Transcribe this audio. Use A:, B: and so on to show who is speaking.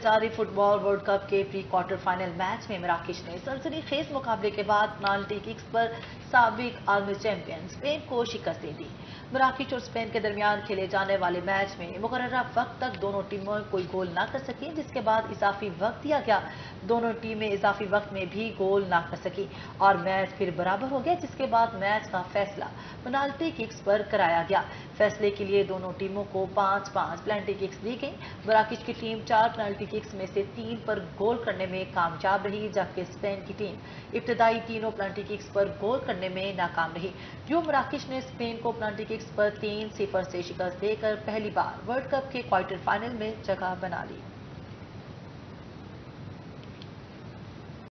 A: जारी football world cup के pre quarter final match में मराकश ने सनसनीखेज मुकाबले के बाद पेनाल्टी किक्स पर साबिक आलमी चैंपियन स्पेन को शिकस्त दे दी। मराकश और स्पेन के दरमियान खेले जाने वाले मैच में मुकर्ररा वक्त तक दोनों टीमें कोई गोल न कर सकी, जिसके बाद इजाफी वक्त दिया गया। दोनों टीमें इजाफी वक्त में भी गोल न कर सकी और मैच फिर बराबर हो गया, जिसके बाद मैच का फैसला पेनाल्टी किक्स पर कराया गया। फैसले के लिए दोनों टीमों को 5-5 पेनाल्टी किक्स दी गई। मराकश की टीम 4 पेनाल्टी किक्स में से 3 पर गोल करने में कामयाब रही, जबकि स्पेन की टीम इब्तदाई तीनों पेनाल्टी किक्स पर गोल करने में नाकाम रही। यूं मराकश ने स्पेन को पेनाल्टी किक्स पर 3-0 से शिकस्त देकर पहली बार वर्ल्ड कप के क्वार्टर फाइनल में जगह बना ली।